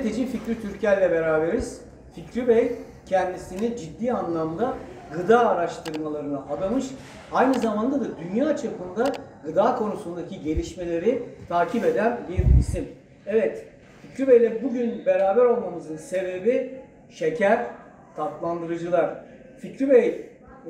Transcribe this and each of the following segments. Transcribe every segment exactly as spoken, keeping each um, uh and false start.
gazeteci Fikri Türkel'le beraberiz. Fikri Bey kendisini ciddi anlamda gıda araştırmalarına adamış. Aynı zamanda da dünya çapında gıda konusundaki gelişmeleri takip eden bir isim. Evet, Fikri Bey'le bugün beraber olmamızın sebebi şeker, tatlandırıcılar. Fikri Bey,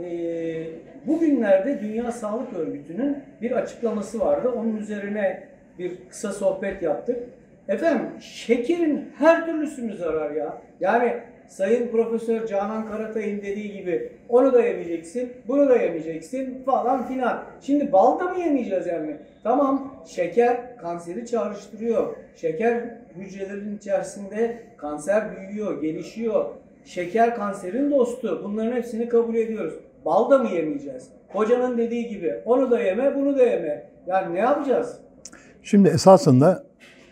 e, bugünlerde Dünya Sağlık Örgütü'nün bir açıklaması vardı. Onun üzerine bir kısa sohbet yaptık. Efendim, şekerin her türlüsü mü zarar ya? Yani Sayın Profesör Canan Karatay'ın dediği gibi onu da yemeyeceksin, bunu da yemeyeceksin falan filan. Şimdi bal da mı yemeyeceğiz yani? Tamam, şeker kanseri çağrıştırıyor. Şeker hücrelerinin içerisinde kanser büyüyor, gelişiyor. Şeker kanserin dostu. Bunların hepsini kabul ediyoruz. Bal da mı yemeyeceğiz? Hocanın dediği gibi onu da yeme, bunu da yeme. Yani ne yapacağız? Şimdi esasında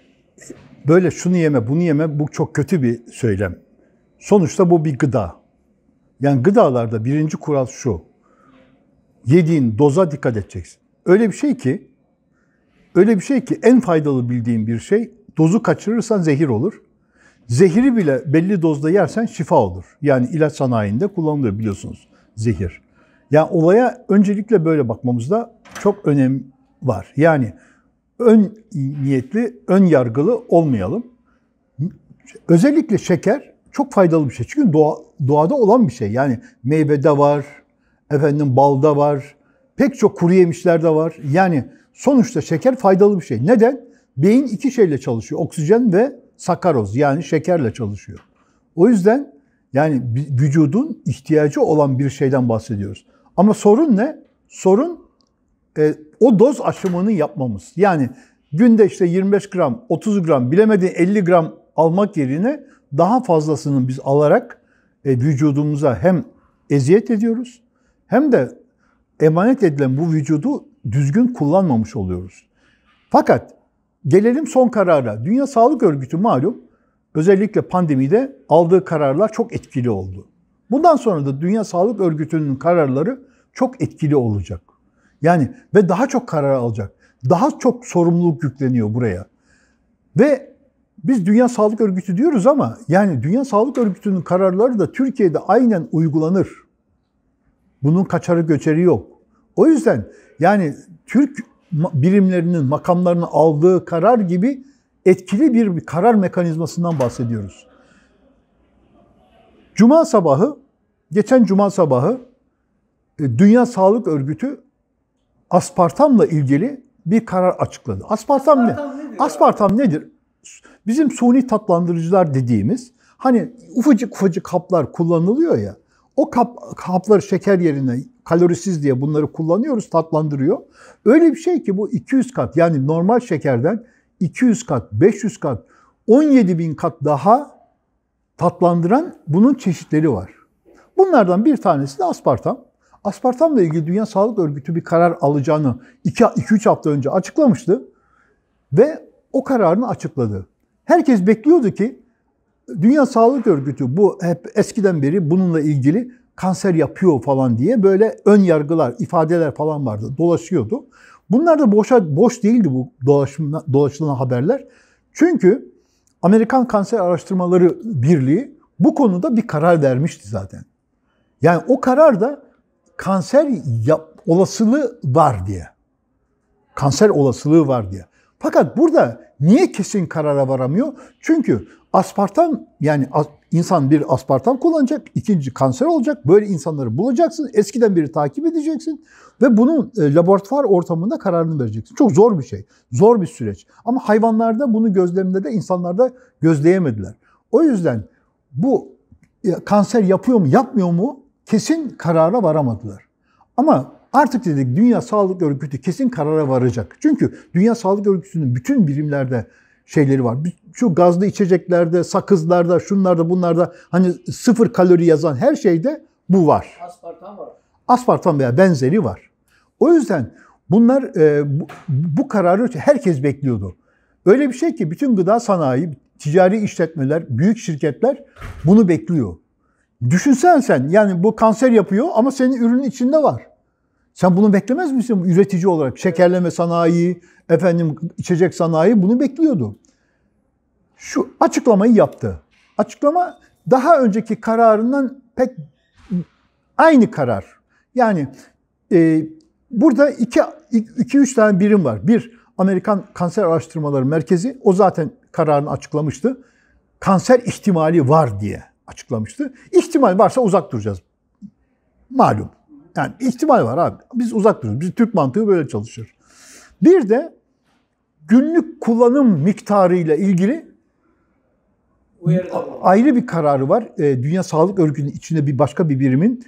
böyle şunu yeme, bunu yeme bu çok kötü bir söylem. Sonuçta bu bir gıda. Yani gıdalarda birinci kural şu. Yediğin doza dikkat edeceksin. Öyle bir şey ki, öyle bir şey ki en faydalı bildiğin bir şey, dozu kaçırırsan zehir olur. Zehiri bile belli dozda yersen şifa olur. Yani ilaç sanayinde kullanılıyor biliyorsunuz zehir. Yani olaya öncelikle böyle bakmamızda çok önem var. Yani ön niyetli, ön yargılı olmayalım. Özellikle şeker çok faydalı bir şey. Çünkü doğa, doğada olan bir şey. Yani meyvede var, efendim balda var, pek çok kuru yemişlerde var. Yani sonuçta şeker faydalı bir şey. Neden? Beyin iki şeyle çalışıyor. Oksijen ve sakaroz, yani şekerle çalışıyor. O yüzden yani vücudun ihtiyacı olan bir şeyden bahsediyoruz. Ama sorun ne? Sorun e, o doz aşımını yapmamız. Yani günde işte yirmi beş gram, otuz gram, bilemediğin elli gram almak yerine daha fazlasını biz alarak e, vücudumuza hem eziyet ediyoruz hem de emanet edilen bu vücudu düzgün kullanmamış oluyoruz. Fakat gelelim son karara. Dünya Sağlık Örgütü malum özellikle pandemide aldığı kararlar çok etkili oldu. Bundan sonra da Dünya Sağlık Örgütü'nün kararları çok etkili olacak. Yani ve daha çok karar alacak. Daha çok sorumluluk yükleniyor buraya. Ve biz Dünya Sağlık Örgütü diyoruz ama yani Dünya Sağlık Örgütü'nün kararları da Türkiye'de aynen uygulanır. Bunun kaçarı göçeri yok. O yüzden yani Türk birimlerinin, makamlarının aldığı karar gibi etkili bir, bir karar mekanizmasından bahsediyoruz. Cuma sabahı, geçen Cuma sabahı Dünya Sağlık Örgütü aspartamla ilgili bir karar açıkladı. Aspartam, aspartam ne? Nedir aspartam ya? Nedir? Bizim suni tatlandırıcılar dediğimiz, hani ufacık ufacık haplar kullanılıyor ya, o kap, hapları şeker yerine kalorisiz diye bunları kullanıyoruz, tatlandırıyor. Öyle bir şey ki bu iki yüz kat, yani normal şekerden iki yüz kat, beş yüz kat, on yedi bin kat daha tatlandıran bunun çeşitleri var. Bunlardan bir tanesi de aspartam. Aspartamla ilgili Dünya Sağlık Örgütü bir karar alacağını iki üç hafta önce açıklamıştı ve o kararını açıkladı. Herkes bekliyordu ki Dünya Sağlık Örgütü bu hep eskiden beri bununla ilgili kanser yapıyor falan diye böyle ön yargılar, ifadeler falan vardı, dolaşıyordu. Bunlar da boşa boş değildi bu dolaşımla, dolaşılan haberler. Çünkü Amerikan Kanser Araştırmaları Birliği bu konuda bir karar vermişti zaten. Yani o karar da kanser yap, olasılığı var diye. Kanser olasılığı var diye. Fakat burada niye kesin karara varamıyor? Çünkü aspartam, yani insan bir aspartam kullanacak, ikinci kanser olacak. Böyle insanları bulacaksın, eskiden beri takip edeceksin ve bunun laboratuvar ortamında kararını vereceksin. Çok zor bir şey, zor bir süreç. Ama hayvanlarda bunu gözlemlede, insanlarda gözleyemediler. O yüzden bu kanser yapıyor mu, yapmıyor mu kesin karara varamadılar. Ama artık dedik Dünya Sağlık Örgütü kesin karara varacak. Çünkü Dünya Sağlık Örgütü'nün bütün birimlerde şeyleri var. Şu gazlı içeceklerde, sakızlarda, şunlarda, bunlarda hani sıfır kalori yazan her şeyde bu var. Aspartam var. Aspartam veya benzeri var. O yüzden bunlar e, bu, bu kararı herkes bekliyordu. Öyle bir şey ki bütün gıda sanayi, ticari işletmeler, büyük şirketler bunu bekliyor. Düşünsen sen, yani bu kanser yapıyor ama senin ürünün içinde var. Sen bunu beklemez misin üretici olarak? Şekerleme sanayi, efendim içecek sanayi bunu bekliyordu. şu açıklamayı yaptı. Açıklama daha önceki kararından pek aynı karar. Yani e, burada iki, iki üç tane birim var. Bir, Amerikan Kanser Araştırmaları Merkezi, o zaten kararını açıklamıştı. Kanser ihtimali var diye açıklamıştı. İhtimal varsa uzak duracağız. Malum. Yani ihtimal var abi. Biz uzak duruyoruz. Bizim Türk mantığı böyle çalışır. Bir de günlük kullanım miktarıyla ilgili ayrı bir kararı var. Dünya Sağlık Örgütü'nün içinde bir başka bir birimin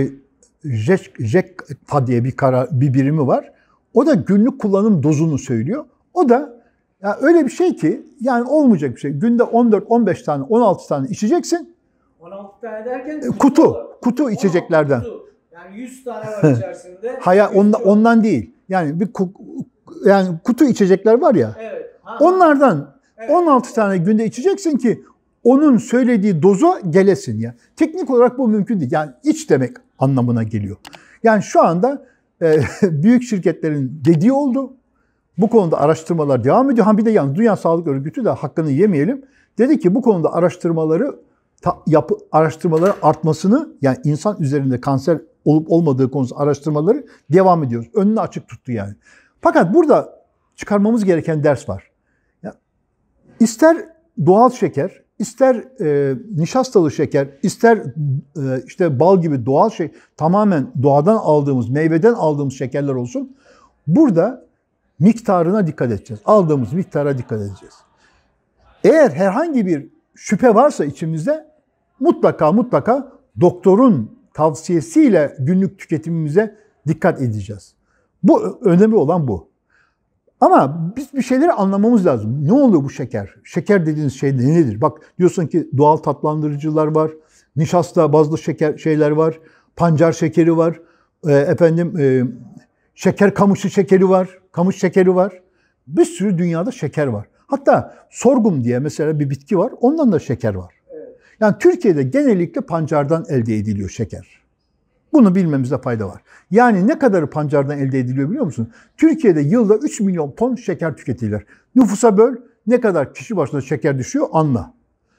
J E C A diye bir karar, bir birimi var. O da günlük kullanım dozunu söylüyor. O da ya öyle bir şey ki yani olmayacak bir şey. Günde on dört on beş tane, on altı tane içeceksin. on altı tane derken kutu, kutu, kutu içeceklerden. Kutu. Yani yüz tane var içerisinde. Hayır, ondan, ondan değil. Yani bir yani kutu içecekler var ya. Evet. Onlardan evet. on altı tane günde içeceksin ki onun söylediği doza gelesin ya. Teknik olarak bu mümkün değil. Yani iç demek anlamına geliyor. Yani şu anda e, büyük şirketlerin dediği oldu. Bu konuda araştırmalar devam ediyor. Ha bir de yani Dünya Sağlık Örgütü de hakkını yemeyelim. Dedi ki bu konuda araştırmaları ta, yapı, araştırmaların artmasını, yani insan üzerinde kanser olup olmadığı konusunda araştırmaları devam ediyoruz. Önünü açık tuttu yani. Fakat burada çıkarmamız gereken ders var. Ya, ister doğal şeker, ister e, nişastalı şeker, ister e, işte bal gibi doğal şey, tamamen doğadan aldığımız, meyveden aldığımız şekerler olsun. Burada miktarına dikkat edeceğiz. Aldığımız miktara dikkat edeceğiz. Eğer herhangi bir şüphe varsa içimizde mutlaka mutlaka doktorun tavsiyesiyle günlük tüketimimize dikkat edeceğiz. Bu önemli olan bu. Ama biz bir şeyleri anlamamız lazım. Ne oluyor bu şeker? Şeker dediğiniz şey nedir? Bak diyorsun ki doğal tatlandırıcılar var, nişasta bazlı şeker şeyler var, pancar şekeri var, e, efendim e, şeker kamışı şekeri var, kamış şekeri var. Bir sürü dünyada şeker var. Hatta sorgum diye mesela bir bitki var, ondan da şeker var. Yani Türkiye'de genellikle pancardan elde ediliyor şeker. Bunu bilmemizde fayda var. Yani ne kadarı pancardan elde ediliyor biliyor musun? Türkiye'de yılda üç milyon ton şeker tüketilir. Nüfusa böl, ne kadar kişi başına şeker düşüyor anla.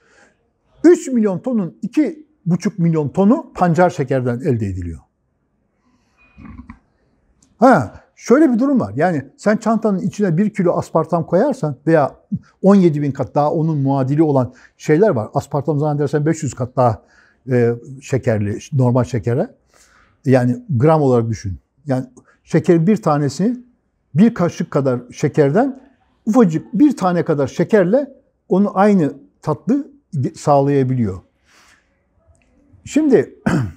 üç milyon tonun iki buçuk milyon tonu pancar şekerden elde ediliyor. Ha, şöyle bir durum var. Yani sen çantanın içine bir kilo aspartam koyarsan veya on yedi bin kat daha onun muadili olan şeyler var. Aspartam zannedersen beş yüz kat daha e, şekerli, normal şekere. Yani gram olarak düşün. Yani şeker bir tanesi bir kaşık kadar şekerden ufacık bir tane kadar şekerle onu aynı tatlı sağlayabiliyor. Şimdi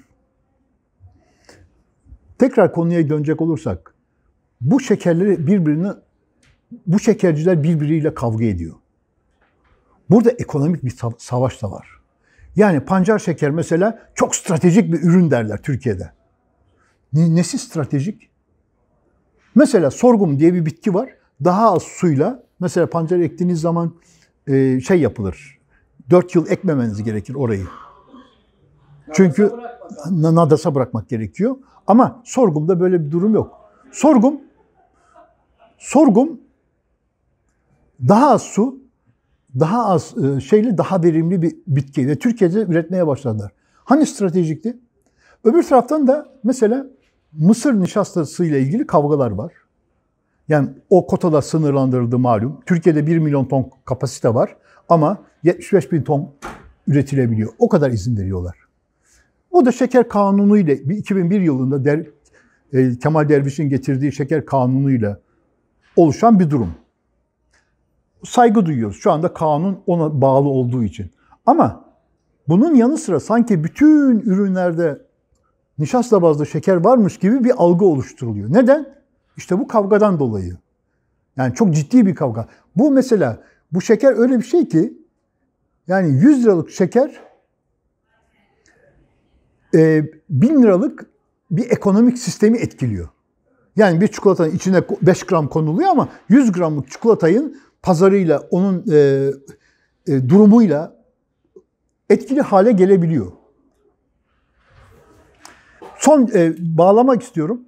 tekrar konuya dönecek olursak, bu şekerleri birbirini, bu şekerciler birbiriyle kavga ediyor. Burada ekonomik bir savaş da var. Yani pancar şeker mesela çok stratejik bir ürün derler Türkiye'de. Nesi stratejik? Mesela sorgum diye bir bitki var. Daha az suyla, mesela pancar ektiğiniz zaman e, şey yapılır. dört yıl ekmemeniz gerekir orayı. Çünkü nadasa bırakmak gerekiyor. Ama sorgumda böyle bir durum yok. Sorgum, sorgum daha az su, daha az şeyle daha verimli bir bitki ve Türkiye'de üretmeye başladılar. Hani stratejikti? Öbür taraftan da mesela mısır nişastası ile ilgili kavgalar var. Yani o kotada sınırlandırıldı malum. Türkiye'de bir milyon ton kapasite var ama yetmiş beş bin ton üretilebiliyor. O kadar izin veriyorlar. O da şeker kanunu ile iki bin bir yılında Der, e, Kemal Derviş'in getirdiği şeker kanunu ile oluşan bir durum. Saygı duyuyoruz. Şu anda kanun ona bağlı olduğu için. Ama bunun yanı sıra sanki bütün ürünlerde nişasta bazlı şeker varmış gibi bir algı oluşturuluyor. Neden? İşte bu kavgadan dolayı. Yani çok ciddi bir kavga. Bu mesela, bu şeker öyle bir şey ki, yani yüz liralık şeker e, bin liralık bir ekonomik sistemi etkiliyor. Yani bir çikolatanın içine beş gram konuluyor ama yüz gramlık çikolatayın pazarıyla, onun e, e, durumuyla etkili hale gelebiliyor. Son e, bağlamak istiyorum.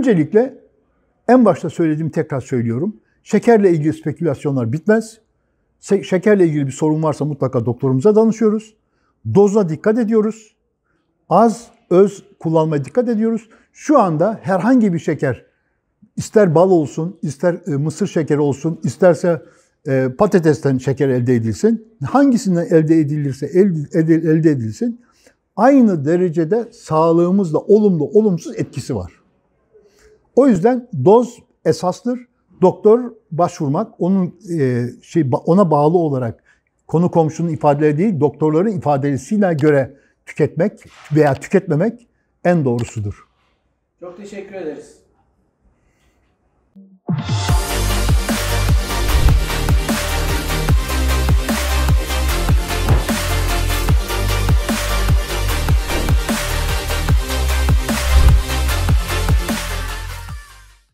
Öncelikle en başta söylediğimi tekrar söylüyorum. Şekerle ilgili spekülasyonlar bitmez. Se- Şekerle ilgili bir sorun varsa mutlaka doktorumuza danışıyoruz. Doza dikkat ediyoruz. Az, öz kullanmaya dikkat ediyoruz. Şu anda herhangi bir şeker, ister bal olsun, ister e, mısır şekeri olsun, isterse e, patatesten şeker elde edilsin, hangisinden elde edilirse elde, elde, elde edilsin, aynı derecede sağlığımızda olumlu, olumsuz etkisi var. O yüzden doz esastır. Doktor başvurmak, onun e, şey ona bağlı olarak konu komşunun ifadeleri değil, doktorların ifadesiyle göre tüketmek veya tüketmemek en doğrusudur. Çok teşekkür ederiz.